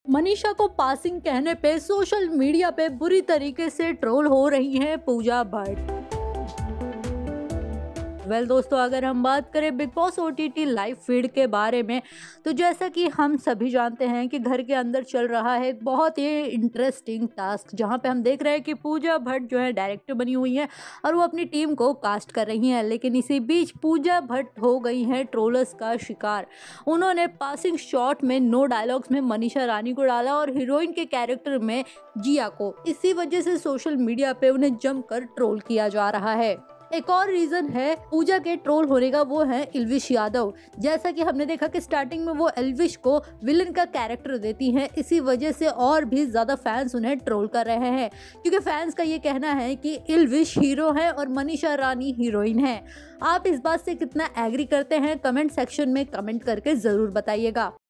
मनीषा को पासिंग कहने पे सोशल मीडिया पे बुरी तरीके से ट्रोल हो रही हैं पूजा भट्ट। दोस्तों, अगर हम बात करें Bigg Boss OTT live feed के बारे में, तो जैसा कि हम सभी जानते हैं कि घर के अंदर चल रहा है एक बहुत ही इंटरेस्टिंग टास्क, जहां पे हम देख रहे हैं कि पूजा भट्ट जो है डायरेक्टर बनी हुई हैं और वो अपनी टीम को कास्ट कर रही हैं। लेकिन इसी बीच पूजा भट्ट हो गई हैं ट्रोलर्स का शिकार। उन्होंने पासिंग शॉट में नो डायलॉग्स में मनीषा रानी को डाला और हीरोइन के कैरेक्टर में जिया को। इसी वजह से सोशल मीडिया पे उन्हें जमकर ट्रोल किया जा रहा है। एक और रीजन है पूजा के ट्रोल होने का, वो है एल्विश यादव। जैसा कि हमने देखा कि स्टार्टिंग में वो एल्विश को विलन का कैरेक्टर देती हैं, इसी वजह से और भी ज्यादा फैंस उन्हें ट्रोल कर रहे हैं, क्योंकि फैंस का ये कहना है कि एल्विश हीरो है और मनीषा रानी हीरोइन है। आप इस बात से कितना एग्री करते हैं, कमेंट सेक्शन में कमेंट करके जरूर बताइएगा।